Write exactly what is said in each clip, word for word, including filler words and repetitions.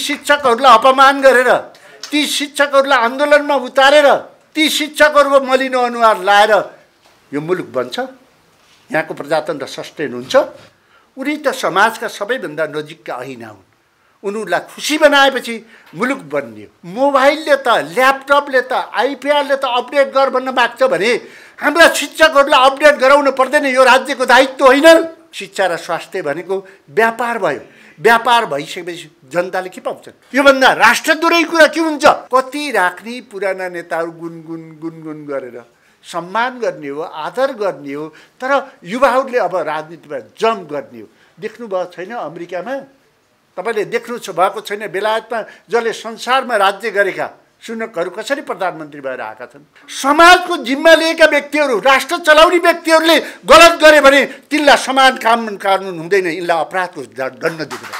शिक्षकहरूलाई अपमान गरेर, ती शिक्षकहरूलाई आन्दोलनमा उतारेर, ती शिक्षकहरूको मलिनो अनुहार लाएर यो मुलुक बन्छ? यहाँको प्रजातन्त्र सस्टेन हुन्छ? उनी त समाजका सबैभन्दा नजिकका ऐना हुन्। उनीहरूलाई खुसी बनाएपछि मुलुक बन्ने। मोबाइलले त, ल्यापटपले त, आइप्याडले त अपडेट गर भन्न माग्छ भने हाम्रा शिक्षकहरूलाई अपडेट गराउनु पर्दैन? यो राज्यको दायित्व होइन? शिक्षा र स्वास्थ्य भनेको व्यापार भयो। व्यापार भइसकेपछि जनताले के पाउँछन्? योभन्दा राष्ट्रद्रोही कुरा के हुन्छ? कति राख्ने पुराना नेताहरू गुनगुन गुनगुन गरेर सम्मान गर्ने हो, आदर गर्ने हो, तर युवाहरूले अब राजनीतिमा जम्प गर्ने हो। देख्नुभएको छैन अमेरिकामा? तपाईँले देख्नु भएको छैन बेलायतमा जसले संसारमा राज्य गरेका सुनकहरू कसरी प्रधानमन्त्री भएर आएका छन्? समाजको जिम्मा लिएका व्यक्तिहरू, राष्ट्र चलाउने व्यक्तिहरूले गलत गरे भने तिनलाई समान कानुन कानुन हुँदैन, यिनलाई अपराधको दण्ड दिनुपर्छ।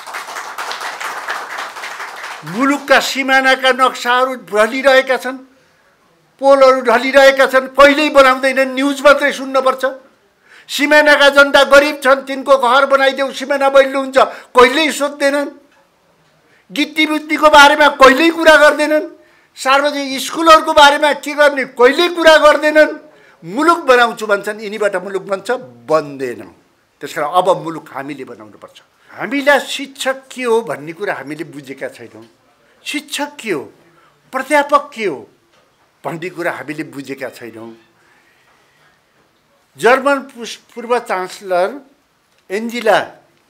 मुलुकका सिमानाका नक्साहरू ढलिरहेका छन्, पोलहरू ढलिरहेका छन्, कहिल्यै बनाउँदैनन्, न्युज मात्रै सुन्नुपर्छ। सिमानाका जनता गरिब छन्, तिनको घर बनाइदेऊ, सिमाना बलिलो हुन्छ, कहिल्यै सोध्दैनन्। गिट्टीबुट्टीको बारेमा कहिल्यै कुरा गर्दैनन्। सार्वजनिक स्कुलहरूको बारेमा के गर्ने कहिल्यै कुरा गर्दैनन्। मुलुक बनाउँछु भन्छन्, यिनीबाट मुलुक बन्छ? बन्दैन। त्यसकारण अब मुलुक हामीले बनाउनुपर्छ। हामीलाई शिक्षक के हो भन्ने कुरा हामीले बुझेका छैनौँ। शिक्षक के हो, प्राध्यापक के हो भन्ने कुरा हामीले बुझेका छैनौँ। जर्मन पूर्व चान्सलर एन्जेला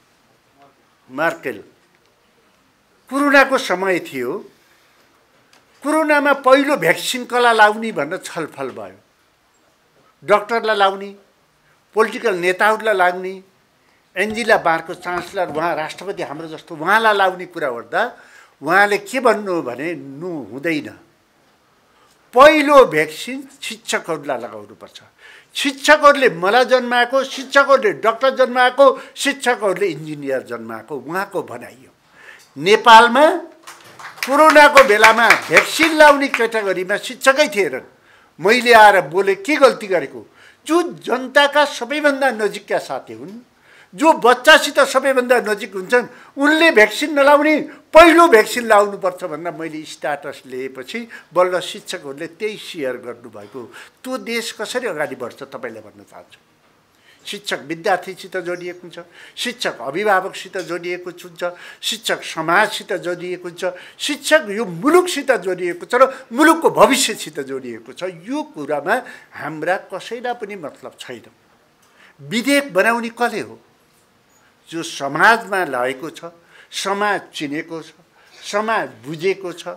मर्केल, कोरोनाको समय थियो, कोरोनामा पहिलो भ्याक्सिन कसलाई लाउने भनेर छलफल भयो। डाक्टरलाई लाउने, पोलिटिकल नेताहरूलाई लाग्ने, एन्जेला बारको चान्सलर उहाँ राष्ट्रपति हाम्रो जस्तो उहाँलाई लाउने कुरा गर्दा उहाँले के भन्नु भने नु हुँदैन, पहिलो भ्याक्सिन शिक्षकहरूलाई लगाउनुपर्छ। शिक्षकहरूले मलाई जन्माएको, शिक्षकहरूले डाक्टर जन्माएको, शिक्षकहरूले इन्जिनियर जन्माएको उहाँको भनाइयो। नेपालमा कोरोनाको बेलामा भ्याक्सिन लाउने क्याटेगोरीमा शिक्षकै थिएनन्। मैले आएर बोले के गल्ती गरेको? जो जनताका सबैभन्दा नजिकका साथी हुन्, जो बच्चासित सबैभन्दा नजिक हुन्छन्, उनले भ्याक्सिन नलाउने, पहिलो भ्याक्सिन लाउनुपर्छ भनेर मैले स्ट्याटस लिएपछि बल्ल शिक्षकहरूले त्यही सेयर गर्नुभएको। त्यो देश कसरी अगाडि बढ्छ तपाईँले भन्न चाहन्छु। शिक्षक विद्यार्थीसित जोडिएको हुन्छ, शिक्षक अभिभावकसित जोडिएको हुन्छ, शिक्षक समाजसित जोडिएको हुन्छ, शिक्षक यो मुलुकसित जोडिएको छ र मुलुकको भविष्यसित जोडिएको छ। यो कुरामा हाम्रा कसैलाई पनि मतलब छैन। विधेयक बनाउने कसले हो? जो समाजमा लागेको छ, समाज चिनेको छ, समाज बुझेको छ,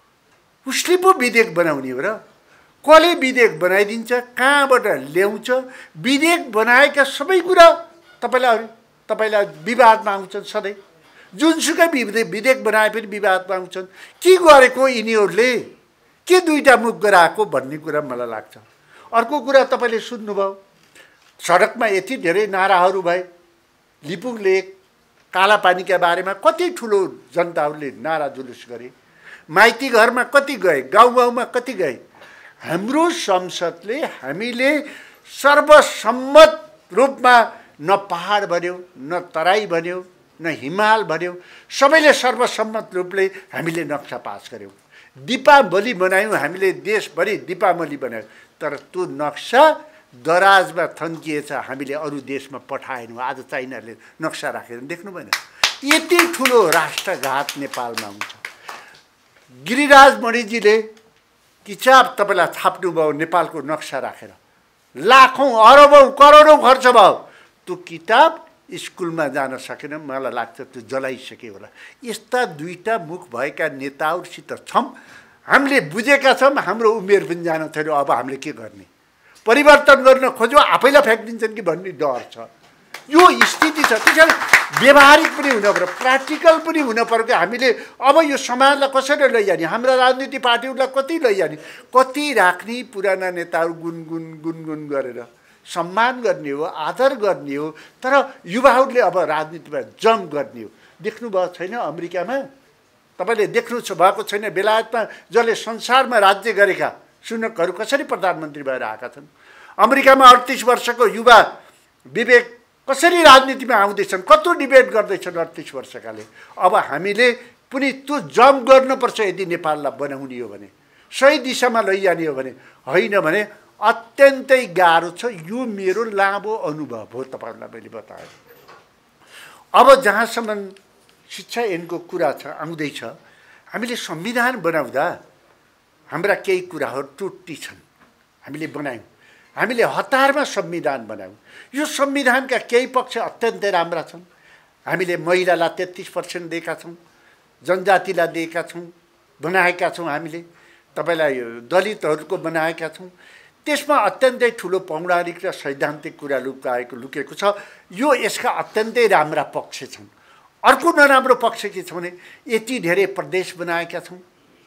उसले पो विधेयक बनाउने हो र? कसले विधेयक बनाइदिन्छ, कहाँबाट ल्याउँछ? विधेयक बनाएका सबै कुरा तपाईँलाई तपाईँलाई विवादमा आउँछन् सधैँ। जुनसुकै विधेयक बनाए पनि विवादमा आउँछन्। के गरेको यिनीहरूले? के दुईटा मुख गराएको भन्ने कुरा मलाई लाग्छ। अर्को कुरा तपाईँले सुन्नुभयो, सडकमा यति धेरै नाराहरू भए। लिपुङ लेक, कालापानीका बारेमा कति ठुलो जनताहरूले नारा जुलुस गरे। माइती घरमा कति गए, गाउँ गाउँमा कति गए। हाम्रो संसदले हामीले सर्वसम्मत रूपमा न पहाड भन्यो, न तराई भन्यो, न हिमाल भन्यो, सबैले सर्वसम्मत रूपले हामीले नक्सा पास गर्यौँ। दीपावली बनायौँ हामीले, देशभरि दीपावली बनायौँ। तर त्यो नक्सा दराजमा थन्किएछ, हामीले अरू देशमा पठाएनौँ। आज चाइनाले नक्सा राखेर देख्नु भएन? यति ठुलो राष्ट्रघात नेपालमा हुन्छ। गिरिराज मणिजीले किताब तपाईँलाई छाप्नुभयो नेपालको नक्सा राखेर, लाखौँ अरबौँ करोडौँ खर्च भयो। त्यो किताब स्कुलमा जान सकेन, मलाई लाग्छ त्यो जलाइसक्यो होला। यस्ता दुईटा मुख भएका नेताहरूसित छौँ, हामीले बुझेका छौँ, हाम्रो उमेर पनि जान छैन। अब हामीले के गर्ने? परिवर्तन गर्न खोज्यो, आफैलाई फ्याँकिदिन्छन् कि भन्ने डर छ। यो स्थिति छ। त्यसैले व्यवहारिक पनि हुनुपर्यो, प्र्याक्टिकल पनि हुनुपर्यो कि हामीले अब यो समाजलाई कसरी लैजाने, हाम्रा राजनीति पार्टीहरूलाई कति लैजाने। कति राख्ने पुराना नेताहरू गुनगुन गुनगुन गरेर सम्मान गर्ने हो, आदर गर्ने हो, तर युवाहरूले अब राजनीतिमा जम्प गर्ने हो। देख्नुभएको छैन अमेरिकामा? तपाईँले देख्नु भएको छैन बेलायतमा जसले संसारमा राज्य गरेका सुनकहरू कसरी प्रधानमन्त्री भएर आएका छन्? अमेरिकामा अडतिस वर्षको युवा विवेक कसरी राजनीतिमा आउँदैछन्, कत्रो डिबेट गर्दैछन् अडतिस वर्षकाले। अब हामीले पनि त्यो जम्प गर्नुपर्छ यदि नेपाललाई बनाउने हो भने, सही दिशामा लैजाने हो भने। होइन भने अत्यन्तै गाह्रो छ। यो मेरो लामो अनुभव हो, तपाईँहरूलाई मैले बताएँ। अब जहाँसम्म शिक्षा ऐनको कुरा छ आउँदैछ, हामीले संविधान बनाउँदा हाम्रा केही कुराहरू त्रुटि छन्। हामीले बनायौँ, हामीले हतारमा संविधान बनायौँ। यो संविधानका केही पक्ष अत्यन्तै राम्रा छन्। हामीले महिलालाई तेत्तिस पर्सेन्ट दिएका छौँ, जनजातिलाई दिएका छौँ, बनाएका छौँ। हामीले तपाईँलाई दलितहरूको बनाएका छौँ। त्यसमा अत्यन्तै ठुलो पौराणिक र सैद्धान्तिक कुरा लुकाएको लुकेको छ। यो यसका अत्यन्तै राम्रा पक्ष छन्। अर्को नराम्रो पक्ष के छ भने यति धेरै प्रदेश बनाएका छौँ,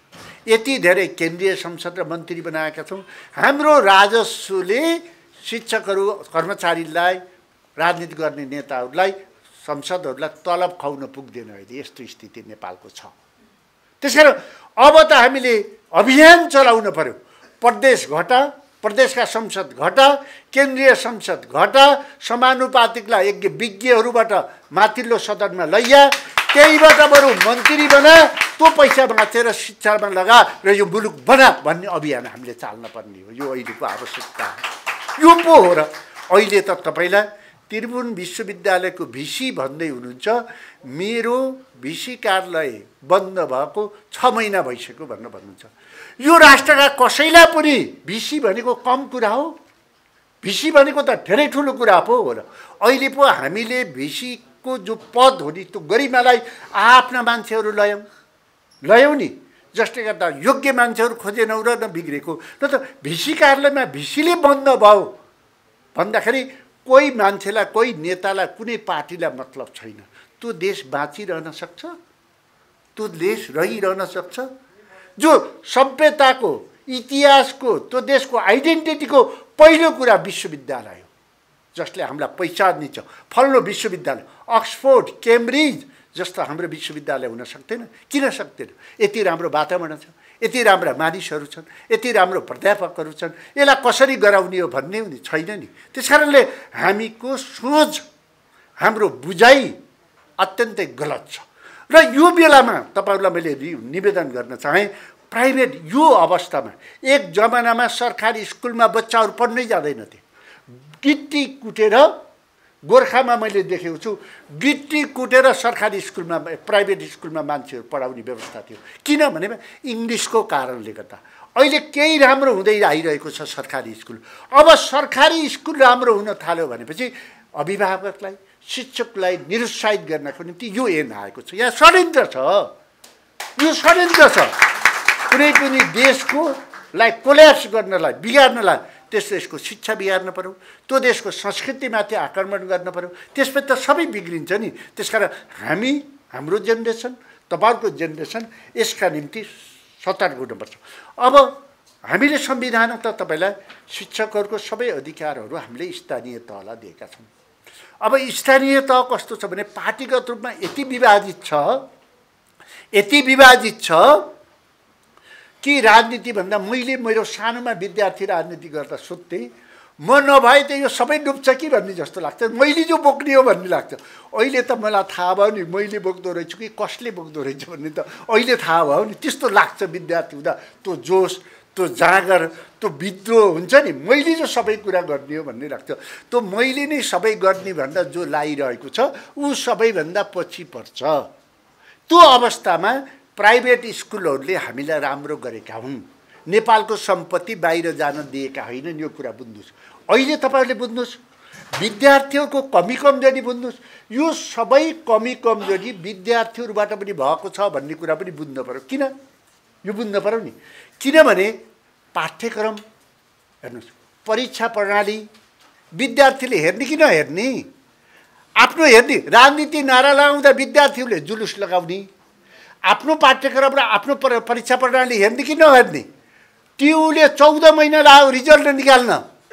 यति धेरै केन्द्रीय संसद र मन्त्री बनाएका छौँ। हाम्रो राजस्वले शिक्षकहरू, कर्मचारीलाई, राजनीति गर्ने नेताहरूलाई, संसदहरूलाई तलब खुवाउन पुग्दैन। अहिले यस्तो स्थिति नेपालको छ। त्यसकारण अब त हामीले अभियान चलाउनु पर्यो। प्रदेश घटा, प्रदेशका संसद घटा, केन्द्रीय संसद घटा, समानुपातिकलाई यज्ञ विज्ञहरूबाट माथिल्लो सदनमा लैया, त्यहीबाट बरु मन्त्री बना, त्यो पैसा बाँचेर शिक्षामा लगा र यो मुलुक बना भन्ने अभियान हामीले चाल्न पर्ने हो। यो अहिलेको आवश्यकता हो। यो पो हो र अहिले त तपाईँलाई त्रिभुवन विश्वविद्यालयको भिसी भन्दै हुनुहुन्छ, मेरो भिसी कार्यालय बन्द भएको छ महिना भइसक्यो भनेर भन्नुहुन्छ। यो राष्ट्रका कसैलाई पनि भिसी भनेको कम कुरा हो? भिसी भनेको त धेरै ठुलो कुरा पो हो र। अहिले पो हामीले भिसीको जो पद हो नि, त्यो गरिमालाई आफ्ना मान्छेहरू लयौँ लयौँ नि, जसले गर्दा योग्य मान्छेहरू खोजेनौँ र न बिग्रेको। न त भिसी कार्यालयमा भिसीले बन्द भयो भन्दाखेरि कोही मान्छेलाई, कोही नेतालाई, कुनै पार्टीलाई मतलब छैन। त्यो देश बाँचिरहन सक्छ? त्यो देश रहिरहन सक्छ? जो सभ्यताको, इतिहासको, त्यो देशको आइडेन्टिटीको पहिलो कुरा विश्वविद्यालय हो, जसले हामीलाई पहिचान दिन्छ। फल्लो विश्वविद्यालय, अक्सफोर्ड, केम्ब्रिज जस्तो हाम्रो विश्वविद्यालय हुन सक्दैन। किन सक्दैन? यति राम्रो वातावरण छ, यति राम्रा मानिसहरू छन्, यति राम्रो प्राध्यापकहरू छन्। यसलाई कसरी गराउने हो भन्ने नि छैन नि। त्यस कारणले हामीको सोच, हाम्रो बुझाइ अत्यन्तै गलत छ। र यो बेलामा तपाईँहरूलाई मैले निवेदन गर्न चाहेँ, प्राइभेट यो अवस्थामा, एक जमानामा सरकारी स्कुलमा बच्चाहरू पढ्नै जाँदैनथे। गिट्टी कुटेर, गोर्खामा मैले देखेको छु, गिट्टी कुटेर सरकारी स्कुलमा, प्राइभेट स्कुलमा मान्छेहरू पढाउने व्यवस्था थियो। किनभने इङ्ग्लिसको कारणले गर्दा। अहिले केही राम्रो हुँदै आइरहेको छ सरकारी स्कुल। अब सरकारी स्कुल राम्रो हुन थाल्यो भनेपछि अभिभावकलाई, शिक्षकलाई निरुत्साहित गर्नको निम्ति यो ऐन आएको छ। यहाँ षड्यन्त्र छ, यो षड्यन्त्र छ। कुनै पनि देशको लाई कोल्याप्स गर्नलाई, बिगार्नलाई त्यसले यसको शिक्षा बिगार्न पर्यो, त्यो देशको संस्कृतिमाथि आक्रमण गर्न पर्यो, त्यसपछि त सबै बिग्रिन्छ नि। त्यसकारण हामी, हाम्रो जेनेरेसन, तपाईँहरूको जेनेरेसन यसका निम्ति सतर्क हुनुपर्छ। अब हामीले संविधान त तपाईँलाई शिक्षकहरूको सबै अधिकारहरू हामीले स्थानीय तहलाई दिएका छौँ। अब स्थानीय तह कस्तो छ भने पार्टीगत रूपमा यति विभाजित छ, यति विभाजित छ कि राजनीतिभन्दा मैले मेरो सानोमा विद्यार्थी राजनीति गर्दा सोध्थेँ, म नभए त यो सबै डुब्छ कि भन्ने जस्तो लाग्छ, मैले जो बोक्ने हो भन्ने लाग्छ। अहिले त मलाई थाहा भयो नि मैले बोक्दो रहेछु कि कसले बोक्दो रहेछ भन्ने त अहिले थाहा भयो नि। त्यस्तो लाग्छ विद्यार्थी हुँदा, त्यो जोस, त्यो जाँगर, त्यो विद्रोह हुन्छ नि, मैले जो सबै कुरा गर्ने हो भन्ने लाग्छ। त्यो मैले नै सबै गर्ने भन्दा जो लागिरहेको छ ऊ सबैभन्दा पछि पर्छ। त्यो अवस्थामा प्राइभेट स्कुलहरूले हामीलाई राम्रो गरेका हुन्, नेपालको सम्पत्ति बाहिर जान दिएका होइनन्। यो कुरा बुझ्नुहोस्। अहिले तपाईँहरूले बुझ्नुहोस्, विद्यार्थीहरूको कमी कमजोरी बुझ्नुहोस्। यो सबै कमी कमजोरी विद्यार्थीहरूबाट पनि भएको छ भन्ने कुरा पनि बुझ्नु पर्यो। किन? यो बुझ्नु पर्यो नि। किनभने पाठ्यक्रम हेर्नुहोस्, परीक्षा प्रणाली विद्यार्थीले हेर्ने कि नहेर्ने? आफ्नो हेर्ने। राजनीति नारा लगाउँदा विद्यार्थीहरूले जुलुस लगाउने, आफ्नो पाठ्यक्रम र आफ्नो परीक्षा प्रणाली हेर्ने कि नहेर्ने? टियुले चौध महिना लाग्यो रिजल्ट निकाल्न।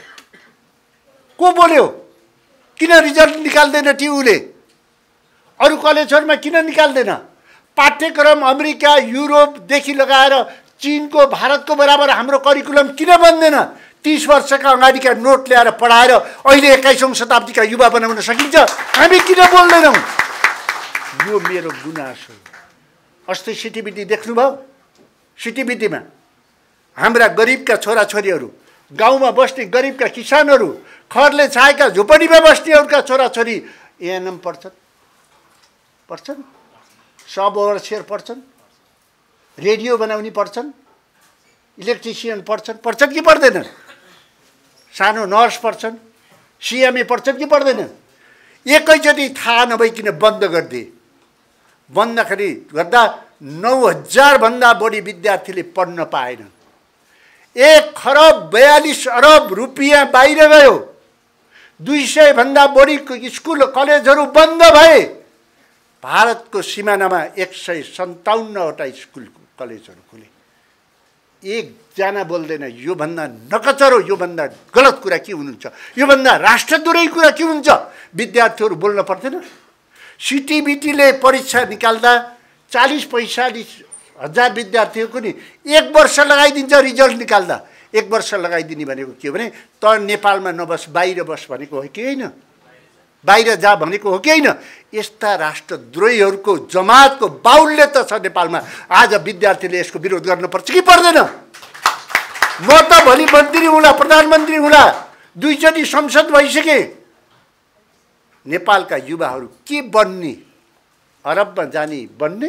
को बोल्यो? किन रिजल्ट निकाल्दैन टियुले? अरू कलेजहरूमा किन निकाल्दैन? पाठ्यक्रम अमेरिका, युरोपदेखि लगाएर चीनको, भारतको बराबर हाम्रो करिकुलम किन बन्दैन? तीस वर्षका अगाडिका नोट ल्याएर पढाएर अहिले एक्काइसौँ शताब्दीका युवा बनाउन सकिन्छ? हामी किन बोल्दैनौँ? यो मेरो गुनासो, अस्ति सिटिबिटी देख्नुभयो? सिटिबिटीमा हाम्रा गरिबका छोराछोरीहरू, गाउँमा बस्ने गरिबका किसानहरू, खरले छाएका झुपडीमा बस्नेहरूका छोराछोरी एएनएम पढ्छन् पढ्छन् सब ओभरसियर पढ्छन्, रेडियो बनाउने पढ्छन्, इलेक्ट्रिसियन पढ्छन् पढ्छन् कि पढ्दैनन्? सानो नर्स पढ्छन्, सिएमए पढ्छन् कि पढ्दैनन्? एकैचोटि थाहा नभइकन बन्द गरिदिए। बन्दखेरि गर्दा नौ हजार भन्दा बढी विद्यार्थीले पढ्न पाएनन्। एक खरब बयालिस अरब रुपियाँ बाहिर गयो। दुई सय भन्दा बढी स्कुल कलेजहरू बन्द भए। भारतको सिमानामा एक सय सन्ताउन्नवटा स्कुल कलेजहरू खुले। एकजना बोल्दैन योभन्दा नकचरो, योभन्दा गलत कुरा के हुनुहुन्छ, योभन्दा राष्ट्रद्रोही कुरा के हुन्छ? विद्यार्थीहरू बोल्न पर्दैन? सिटिबिटीले परीक्षा निकाल्दा चालीस पैँचालिस हजार विद्यार्थीहरूको नि एक वर्ष लगाइदिन्छ रिजल्ट निकाल्दा। एक वर्ष लगाइदिने भनेको के भने त नेपालमा नबस बाहिर बस भनेको हो कि होइन? बाहिर जा भनेको हो कि होइन? यस्ता राष्ट्रद्रोहीहरूको जमातको बाहुल्य त छ नेपालमा। आज विद्यार्थीले यसको विरोध गर्नुपर्छ कि पर्दैन? म त भोलि मन्त्री हुँला, प्रधानमन्त्री हुँला, दुईचोटि संसद भइसके। नेपालका युवाहरू के बन्ने? अरबमा जाने बन्ने?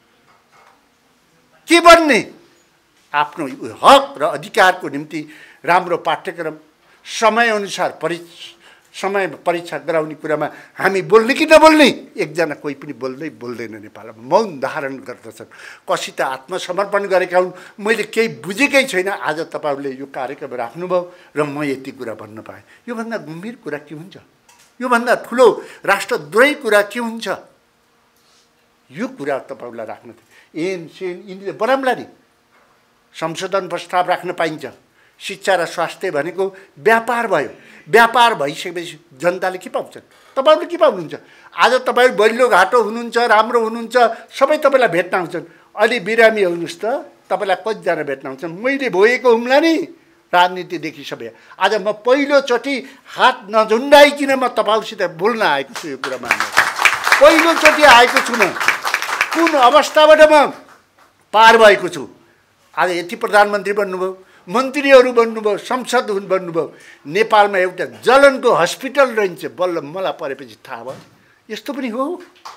के बन्ने? आफ्नो हक र अधिकारको निम्ति राम्रो पाठ्यक्रम समयअनुसार परि समय परीक्षा गराउने कुरामा हामी बोल्ने कि नबोल्ने? एकजना कोही पनि बोल्दै बोल्दैन नेपालमा, मौन धारण गर्दछन्। कसी त आत्मसमर्पण गरेका हुन्। मैले केही बुझेकै छैन। आज तपाईँहरूले यो कार्यक्रम राख्नुभयो र म यति कुरा भन्न पाएँ। योभन्दा गम्भीर कुरा के हुन्छ? योभन्दा ठुलो राष्ट्रद्रोही कुरा के हुन्छ? यो कुरा तपाईँहरूलाई राख्न थियो। एन सेन यिनीहरूले बनाउँला नि। संशोधन प्रस्ताव राख्न पाइन्छ। शिक्षा र स्वास्थ्य भनेको व्यापार भयो। व्यापार भइसकेपछि जनताले के पाउँछन्? तपाईँहरूले के पाउनुहुन्छ? आज तपाईँहरू बलियो घाटो हुनुहुन्छ, राम्रो हुनुहुन्छ, सबै तपाईँलाई भेट्न आउँछन्। अलि बिरामी हुनुहोस् त, तपाईँलाई कतिजना भेट्न आउँछन्? मैले भोगेको हुम्ला नि राजनीतिदेखि सबै। आज म पहिलोचोटि हात नझुन्डाइकन म तपाईँहरूसित बोल्न आएको छु। यो कुरा मान्नु, पहिलोचोटि आएको छु म। कुन अवस्थाबाट म पार भएको छु? आज यति प्रधानमन्त्री बन्नुभयो, मन्त्रीहरू बन्नुभयो, संसद बन्नुभयो। नेपालमा एउटा जलनको हस्पिटल रहन्छ, बल्ल मलाई परेपछि थाहा भयो यस्तो पनि हो।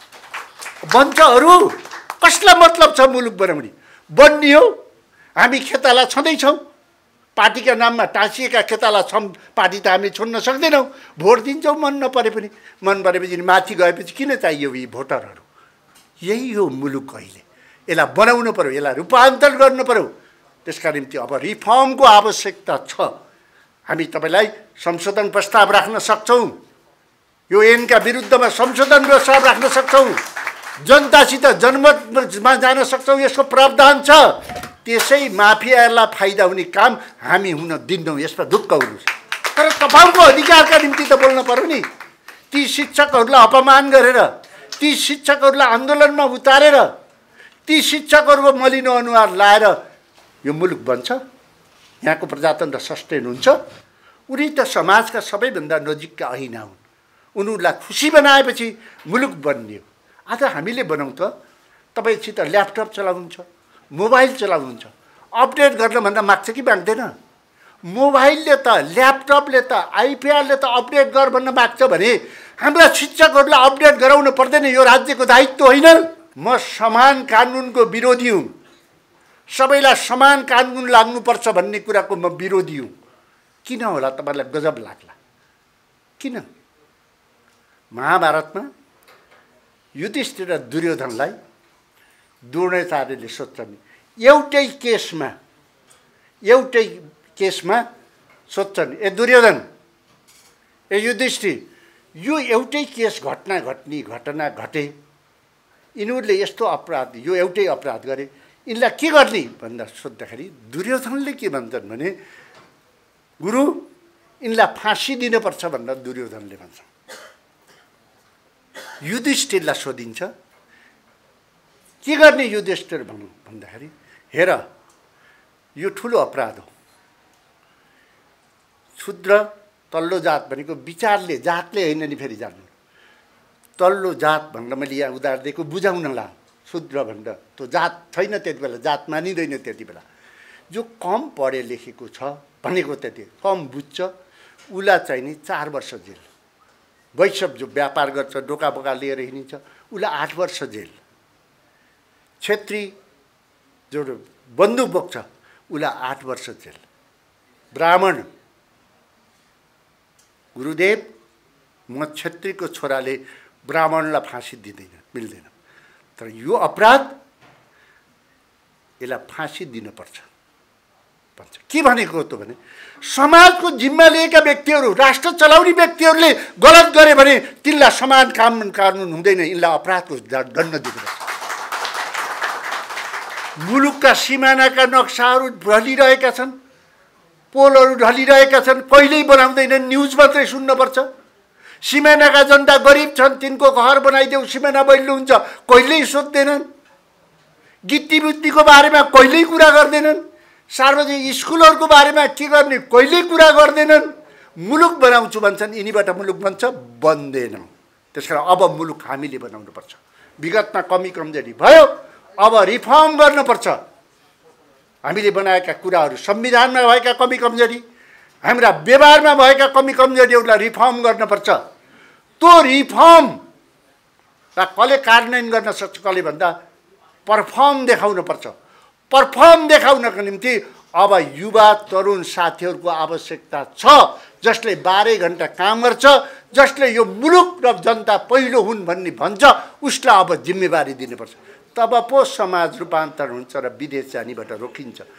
बन्छहरू कसलाई मतलब छ मुलुक बनाउने? बन्ने हो। हामी खेताला छँदैछौँ। पार्टीका नाममा टाँसिएका खेताला छौँ। पार्टी त हामी छोड्न सक्दैनौँ। भोट दिन्छौँ मन नपरे पनि। मन परेपछि माथि गएपछि किन चाहियो यी भोटरहरू? यही हो मुलुक। अहिले यसलाई बनाउनु पर्यो, यसलाई रूपान्तरण गर्नु पर्यो। त्यसका निम्ति अब रिफर्मको आवश्यकता छ। हामी तपाईँलाई संशोधन प्रस्ताव राख्न सक्छौँ। यो ऐनका विरुद्धमा संशोधन प्रस्ताव राख्न सक्छौँ। जनतासित जनमतमा जान सक्छौँ। यसको प्रावधान छ। त्यसै माफियालाई फाइदा हुने काम हामी हुन दिन्नौँ। यसमा ढुक्क हुनुहोस्। तर तपाईँको अधिकारका निम्ति त बोल्न पर्यो नि। ती शिक्षकहरूलाई अपमान गरेर, ती शिक्षकहरूलाई आन्दोलनमा उतारेर, ती शिक्षकहरूको मलिनो अनुहार लाएर यो मुलुक बन्छ? यहाँको प्रजातन्त्र सस्टेन हुन्छ? उनी त समाजका सबैभन्दा नजिकका ऐना हुन्। उनीहरूलाई खुसी बनाएपछि मुलुक बन्ने हो। आज हामीले बनाउँ त। तपाईँसित ल्यापटप चलाउनुहुन्छ, मोबाइल चलाउनुहुन्छ, अपडेट गर्नभन्दा माग्छ कि माग्दैन? मोबाइलले त, ल्यापटपले त, आइप्याडले त अपडेट गर भन्न माग्छ भने हाम्रा शिक्षकहरूलाई अपडेट गराउनु पर्दैन? यो राज्यको दायित्व होइन? म समान कानुनको विरोधी हुँ। सबैलाई समान कानुन लाग्नुपर्छ भन्ने कुराको म विरोधी हुँ। किन होला तपाईँलाई गजब लाग्ला? किन? महाभारतमा युधिष्ठिर र दुर्योधनलाई द्रोणाचार्यले सोध्छन्। एउटै केसमा एउटै केसमा सोध्छन्, ए दुर्योधन, ए युधिष्ठिर, यो एउटै केस घटना घट्ने घटना घटे, यिनीहरूले यस्तो अपराध, यो एउटै अपराध गरे, यिनलाई के गर्ने भन्दा सोद्धाखेरि दुर्योधनले के भन्छन् भने, गुरु यिनलाई फाँसी दिनुपर्छ भनेर दुर्योधनले भन्छ। युधिष्ठिरलाई सोधिन्छ, के गर्ने युधिष्ठिर भनौँ भन्दाखेरि, हेर यो ठुलो अपराध हो। शूद्र तल्लो जात भनेको विचारले, जातले होइन नि। फेरि जान्नु, तल्लो जात भनेर मैले यहाँ उदाहरण दिएको बुझाउनलाई, शूद्र भनेर त्यो जात छैन त्यति बेला, जात मानिँदैन त्यति बेला। जो कम पढे लेखेको छ भनेको त्यति कम बुझ्छ उसलाई चाहिँ नि चार वर्ष जेल। वैश्य जो व्यापार गर्छ डोका बोका लिएर हिँडिन्छ उसलाई आठ वर्ष जेल। क्षेत्री जो बन्दुक बोक्छ उसलाई आठ वर्ष जेल। ब्राह्मण गुरुदेव म क्षेत्रीको छोराले ब्राह्मणलाई फाँसी दिँदैन, मिल्दैन। तर यो अपराध यसलाई फाँसी दिनुपर्छ भन्छ। के भनेको त भने समाजको जिम्मा लिएका व्यक्तिहरू, राष्ट्र चलाउने व्यक्तिहरूले गलत गरे भने तिनलाई समान काम कानुन हुँदैन, यिनलाई अपराधको दण्ड दिनुपर्छ। मुलुकका सिमानाका नक्साहरू ढलिरहेका छन्, पोलहरू ढलिरहेका छन्, कहिल्यै बनाउँदैनन्, न्युज मात्रै सुन्नुपर्छ। सिमानाका जनता गरिब छन्, तिनको घर बनाइदेऊ सिमाना बलियो हुन्छ, कहिल्यै सोध्दैनन्। गिट्टी बुट्टीको बारेमा कहिल्यै कुरा गर्दैनन्। सार्वजनिक स्कुलहरूको बारेमा के गर्ने कहिल्यै कुरा गर्दैनन्। मुलुक बनाउँछु भन्छन्, यिनीबाट मुलुक बन्छ, बन्दैन। त्यसकारण अब मुलुक हामीले बनाउनुपर्छ। विगतमा कमी कमजोरी भयो, अब रिफर्म गर्नुपर्छ। हामीले बनाएका कुराहरू, संविधानमा भएका कमी कमजोरी, हाम्रा व्यवहारमा भएका कमी कमजोरीहरूलाई रिफर्म गर्नुपर्छ। त्यो रिफर्मलाई कसले कार्यान्वयन गर्न सक्छ, कसले भन्दा पर्फर्म देखाउनुपर्छ। पर्फर्म देखाउनको निम्ति अब युवा तरुण साथीहरूको आवश्यकता छ, जसले बाह्र घण्टा काम गर्छ, जसले यो मुलुक र जनता पहिलो हुन् भन्ने भन्छ, उसलाई अब जिम्मेवारी दिनुपर्छ। तब पो समाज रूपान्तरण हुन्छ र विदेश जानेबाट रोकिन्छ।